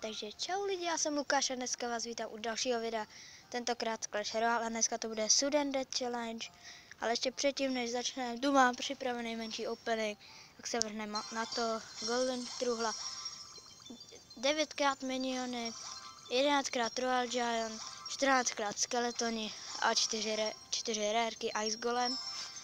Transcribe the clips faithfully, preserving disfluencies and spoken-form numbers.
Takže čau lidi, já jsem Lukáš a dneska vás vítám u dalšího videa, tentokrát z Clash Royale a dneska to bude Sudden Death Challenge. Ale ještě předtím, než začne, tu mám připravený menší opening, tak se vrhneme na to. Golden Truhla, devětkrát miniony, jedenáctkrát Royal Giant, čtrnáctkrát Skeletoni a čtyři rarky Ice Golem.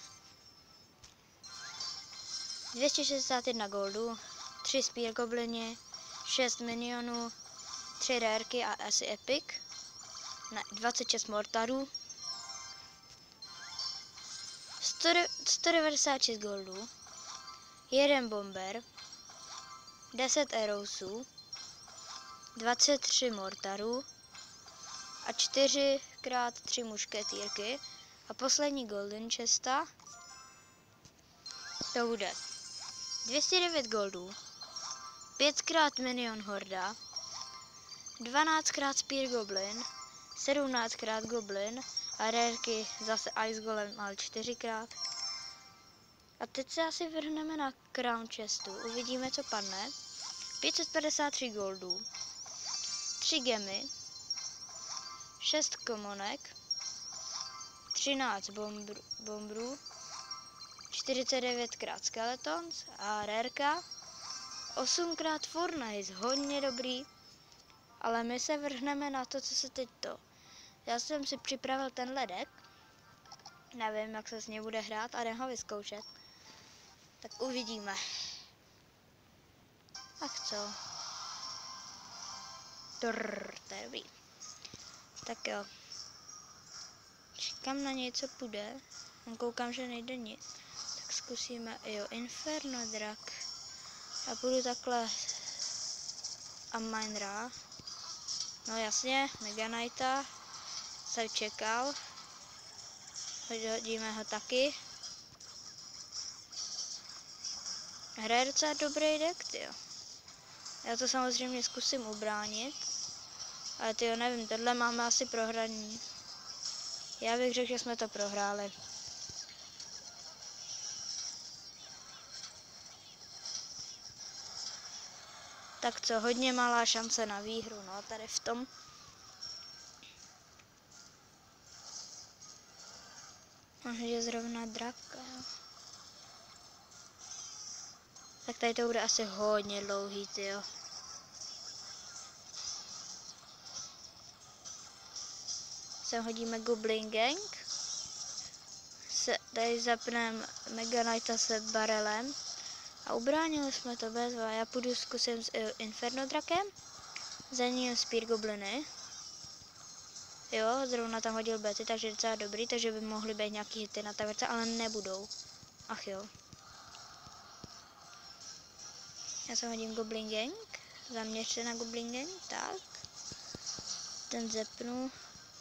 dvě stě šedesát jedna goldu, tři Spear Goblini, šest minionů, tři rarky a asi epic, ne, dvacet šest mortarů, sto devadesát šest goldů, jeden bomber, deset arrowsů, dvacet tři mortarů a čtyři krát tři mušketýrky a poslední golden chesta, to bude dvě stě devět goldů, pětkrát minion horda, dvanáctkrát Spear Goblin, sedmnáctkrát Goblin a rarky zase Ice Golem, ale čtyřikrát. A teď se asi vrhneme na Crown Chestu, uvidíme, co padne. pět set padesát tři goldů, tři gemy, šest komonek, třináct bombr, bombrů, čtyřicet devětkrát Skeletons a rarka, osmkrát Furnace, hodně dobrý. Ale my se vrhneme na to, co se teď to. Já jsem si připravil tenhle deck. Nevím, jak se s ním bude hrát a jdem ho vyzkoušet. Tak uvidíme. Ach co? Trrr, to je dobrý. Tak jo. Čekám na něj, co půjde. Koukám, že nejde nic. Tak zkusíme, jo, Inferno Drak. Já půjdu takhle a Minera. No jasně, Mega Knighta jsem čekal. Hodíme ho taky. Hraje docela dobrý deck, tyjo. Já to samozřejmě zkusím ubránit. Ale tyjo, nevím, tohle máme asi prohraný. Já bych řekl, že jsme to prohráli. Tak co, hodně malá šance na výhru, no tady v tom. Je zrovna draka. Tak tady to bude asi hodně dlouhý, tyjo. Sem hodíme Goblin Gang. Se, tady zapneme Mega Knighta se barelem. A ubránili jsme to bezva. Já půjdu zkusím s Inferno Drakem. Za ním Spear Gobliny. Jo, zrovna tam hodil bety, takže je docela dobrý, takže by mohly být nějaký hity na taverce, ale nebudou. Ach jo. Já se hodím Goblin Gang. Zaměř se na Goblin Gang, tak. Ten zepnu.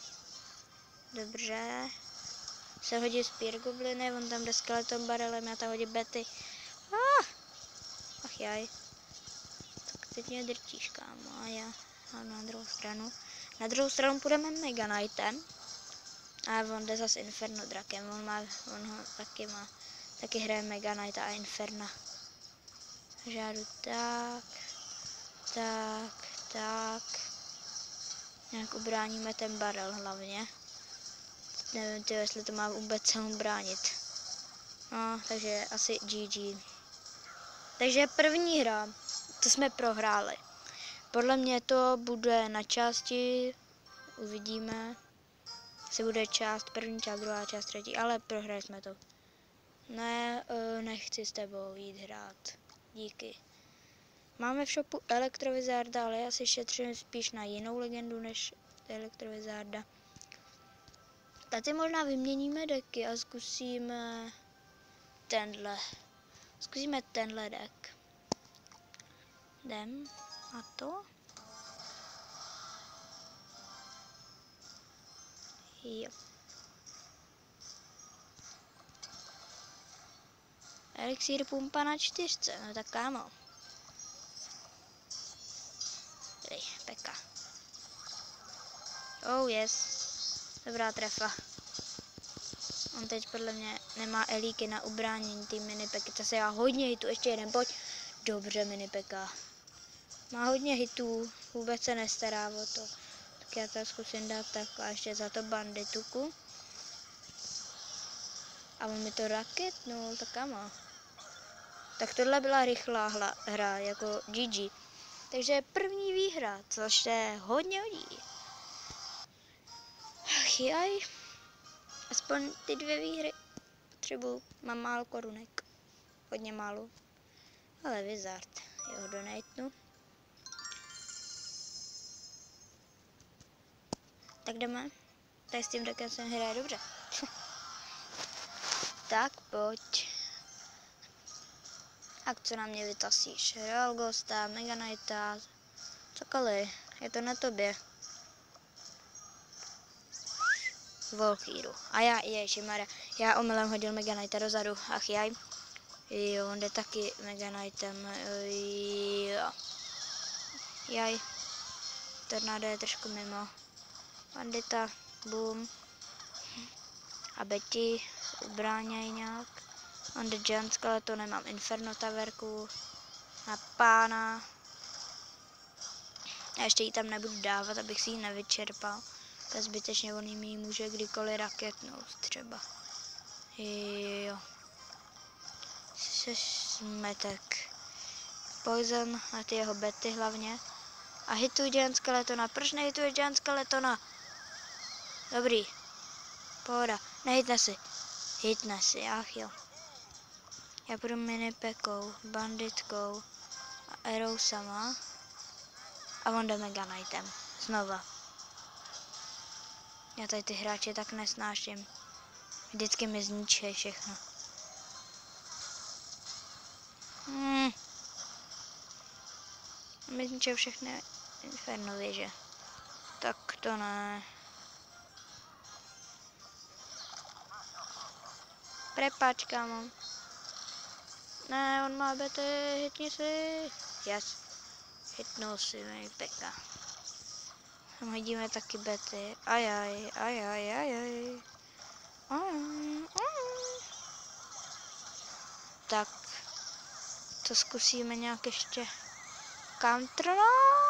Dobře. Se hodí Spear Gobliny, on tam jde Skeleton barelem, já tam hodím bety. Ah! Ach jaj. Tak teď mě drtíš, kámo, a já mám na druhou stranu. Na druhou stranu půjdeme Mega Knightem. A on jde zase Inferno Drakem, on, má, on ho taky má. Taky hraje Mega Knighta a Inferna. Žádu tak, tak, tak. Nějak ubráníme ten barel hlavně. Nevím, tyjo, jestli to má vůbec celou bránit. No, takže asi G G. Takže první hra, to jsme prohráli. Podle mě to bude na části, uvidíme, jestli bude část, první část, druhá část, třetí, ale prohráli jsme to. Ne, nechci s tebou jít hrát, díky. Máme v shopu Elektrovizarda, ale já si šetřím spíš na jinou legendu než Elektrovizarda. Tady možná vyměníme deky a zkusíme tenhle. Zkusíme tenhle deck. Jdem na to. Jo. Elixír pumpa na čtyřce, no tak kámo. Tady, peka. Oh yes. Dobrá trefa. On teď podle mě nemá elíky na ubránění ty minipeky, to se já hodně hitu, ještě jeden, pojď. Dobře minipeka. Má hodně hitů, vůbec se nestará o to. Tak já to zkusím dát tak a ještě za to bandituku. A on mi to raketnul, tak kamo. Tak tohle byla rychlá hla, hra, jako G G. Takže první výhra, což je hodně hodí. Ach jaj. Aspoň ty dvě výhry potřebuju. Mám málo korunek. Hodně málo. Ale Wizard. Jo, donatenu. Tak jdeme. Tak s tím taky jsem hraje dobře. Tak pojď. A co na mě vytasíš? Real Ghosta, Mega Knighta, cokoliv. Je to na tobě. Volkýru. A já, ježišmarja, já omylem hodil Mega Knighta dozadu. Ach jaj. Jo, on jde taky Mega Knightem. Jo. Jaj. Tornádo je trošku mimo. Bandita, boom. A Betty ubráněj nějak. On the Giant Skeleton, nemám Inferno Taverku. Na pána. A ještě ji tam nebudu dávat, abych si ji nevyčerpal. Tak zbytečně on jí může kdykoliv raketnout třeba. Jo. Smetek. Poison na ty jeho Betty hlavně. A hituj Giant Skeletona. Proč nehituje Giant Skeletona? Dobrý. Pohoda. Nehitne si. Hitne si, ach jo. Já budu minipekou, banditkou a arrowsama. A on jde Mega Knightem. Znova. Já tady ty hráče tak nesnáším. Vždycky mi zničí všechno. Hmm. Mi zničil všechny Inferno věže. Tak to ne. Prepač, kámo. Ne, on má bety, hitni si. Yes. Hitnul si mi peka. Tam hodíme taky bety. Ajaj, ajaj, ajaj. Ajaj, ajaj. Tak. To zkusíme nějak ještě counternout.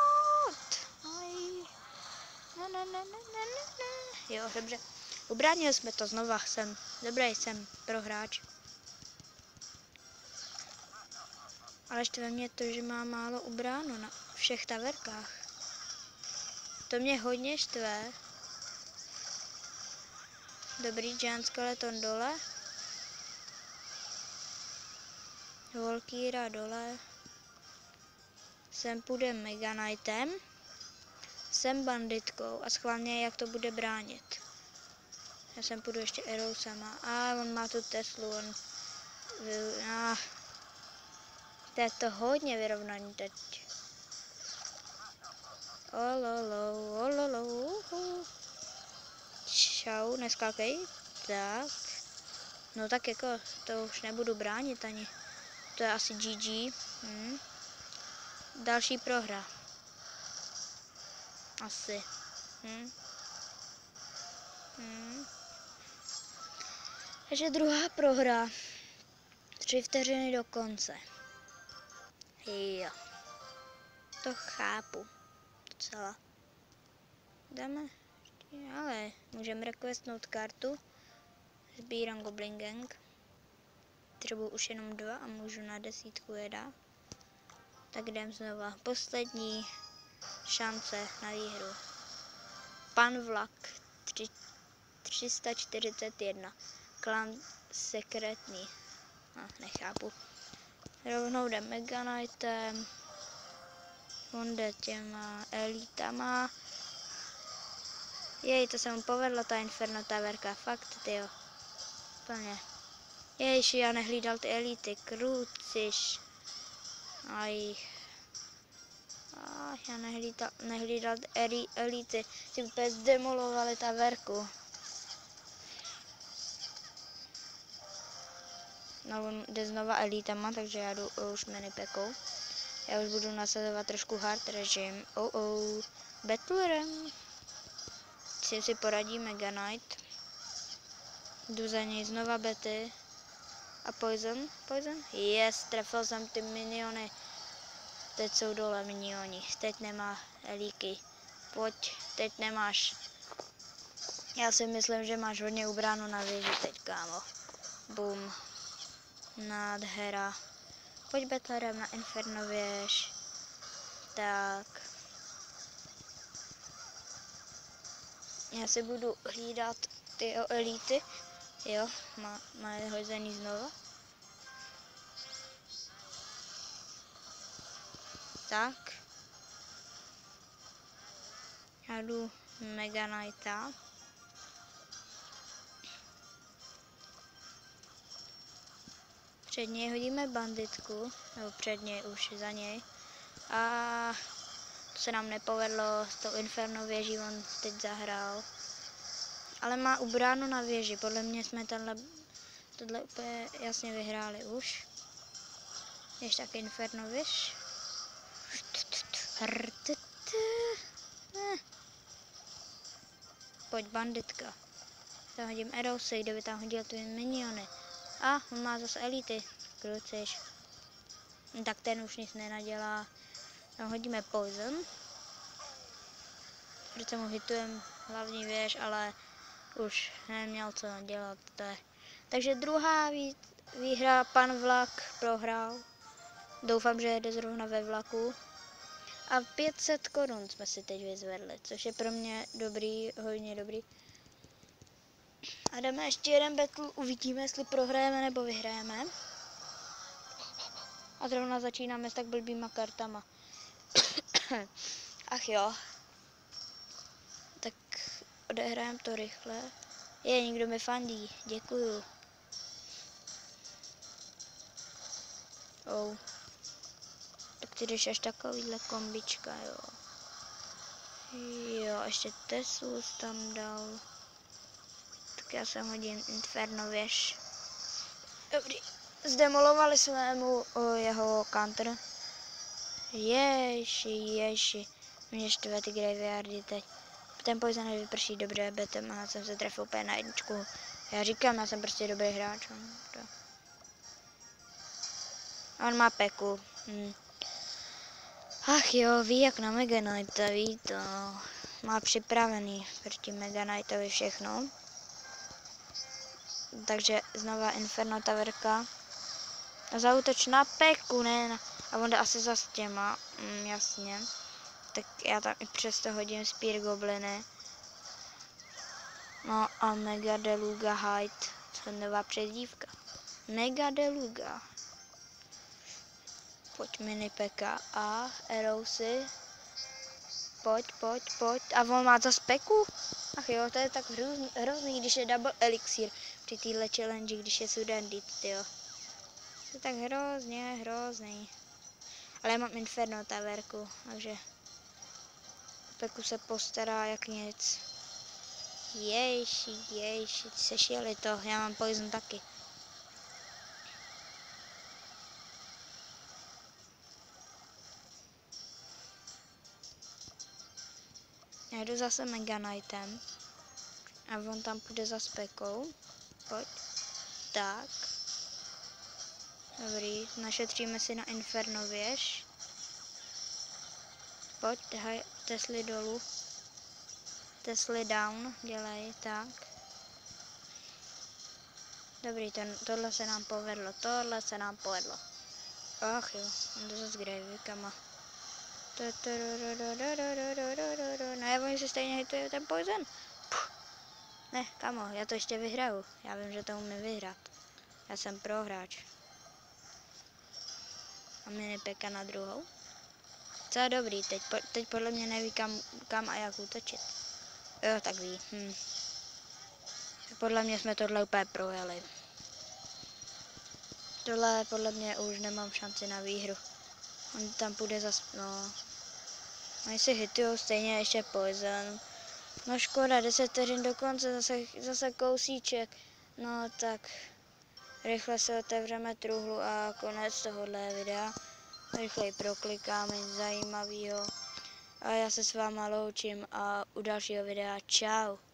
Aj. Ne, ne, ne, ne, ne, ne. Jo, dobře. Ubránili jsme to znova, jsem. Dobrý jsem pro hráč. Ale štve mě to, že má málo ubráno na všech taverkách. To mě hodně štve. Dobrý, Giant Skeleton dole. Volkýra dole. Sem půjde Mega Knightem. Sem banditkou a schválně jak to bude bránit. Já sem půjdu ještě arrowsama. A on má tu Teslu, on... Ah. To je to hodně vyrovnaný teď. Ololo, ololo. Čau, neskákej. Tak. No tak jako, to už nebudu bránit ani. To je asi G G. Hm. Další prohra. Asi. Hm. Hm. Takže druhá prohra. Tři vteřiny do konce. Jo. To chápu. Docela. Dáme. Ale můžeme requestnout kartu. Sbírám Goblin Gang. Třeba už jenom dva a můžu na desítku je dát. Tak jdem znova. Poslední šance na výhru. Pan Vlak tři sta čtyřicet jedna. Klan sekretní. No, nechápu. Rovnou jde Mega Knightem. On jde těma elitama. Jej, to se mu povedlo, ta Inferno Taverka. Fakt, tyjo. Plně. Ježiši, já nehlídal ty elity. Kruciš. Aj. Ach, já nehlídal, nehlídal ty elity. Ty úplně zdemolovali taverku. No, on jde znova elitama, takže já jdu už minipekou. Já už budu nasazovat trošku hard režim. Oh oh. Battlerem. Si si poradí Mega Knight. Jdu za něj znova Betty. A Poison. Poison? Yes, trefil jsem ty miniony. teď jsou dole minioni, teď nemá elíky, pojď, teď nemáš. Já si myslím, že máš hodně ubráno na věži teď, kámo. Bum. Nádhera. Pojď Betlerem na Inferno věž. Tak. Já si budu hlídat ty elity. Jo, má, má je hozený znova. Tak. Já jdu Mega Knighta. Před něj hodíme banditku, nebo před něj už za něj. A to se nám nepovedlo, s tou Inferno věží on teď zahrál. Ale má ubráno na věži, podle mě jsme tenhle, tohle úplně jasně vyhráli už. Ještě tak Inferno věž. Pojď banditka. Tam hodím Erosy, kde by tam hodil ty miniony. A on má zase elity. Kruciš. Tak ten už nic nenadělá. Tam hodíme Poison. Protože mu hitujeme hlavní věž, ale už neměl co nadělat. Takže druhá vý, výhra, pan Vlak prohrál. Doufám, že jede zrovna ve vlaku. A pět set korun jsme si teď vyzvedli, což je pro mě dobrý, hodně dobrý. A jdeme ještě jeden battle, uvidíme, jestli prohrajeme nebo vyhrajeme. A zrovna začínáme s tak blbýma kartama. Ach jo. Tak odehrajeme to rychle. Je, někdo mi fandí, děkuju. Oh. Tak ty jdeš až takovýhle kombička, jo. Jo, ještě Tesus tam dal. Tak já jsem hodím Inferno věž. Dobrý. Zdemolovali jsme mu o, jeho counter. Ježi, ježi. Mě štve ty graveyardy teď. Ten poison nevyprší dobře, betem a jsem se trefil úplně na jedničku. Já říkám, já jsem prostě dobrý hráč. A on má peku. Hm. Ach jo, ví jak na Mega Knighta, ví to. Má připravený proti Mega Knightovi všechno. Takže znova Inferno Towerka. A zaútoč na peku, ne? Na... A on jde asi za těma, mm, jasně. Tak já tam i přesto hodím Spear Gobliny. No a Mega Deluga Hide, to je nová přezdívka. Mega Deluga. Pojď mini peka a Erosy. Pojď, pojď, pojď. A on má za speku? Ach jo, to je tak hrozný, hrozný když je double elixir při téhle challenge, když je Sudandit, jo. To je tak hrozně, hrozný. Ale já mám Inferno Towerku, takže peku se postará jak nic. Ježi, ježi, sešili to, já mám poison taky. Já jdu zase Mega Knightem a on tam půjde za spekou. Pojď. Tak. Dobrý, našetříme si na Inferno věž. Pojď, tahaj Tesly dolů. Tesly down, dělej, tak. Dobrý, ten, tohle se nám povedlo, tohle se nám povedlo. Ach jo, on jde zase Graveykama. Ne, oni si stejně hituje ten poison. Puh. Ne, kamo, já to ještě vyhraju. Já vím, že to umím vyhrát. Já jsem prohráč. A mini peka na druhou. Co je dobrý, teď, teď podle mě neví kam, kam a jak útočit. Jo, tak ví. Hm. Podle mě jsme tohle úplně projeli. Tohle podle mě už nemám šanci na výhru. On tam půjde zas, no. Oni si hitujou stejně ještě poison. No škoda, deset vteřin do konce, zase, zase kousíček. No tak rychle se otevřeme truhlu a konec tohohle videa. Rychleji proklikáme nic zajímavého. A já se s váma loučím a u dalšího videa čau.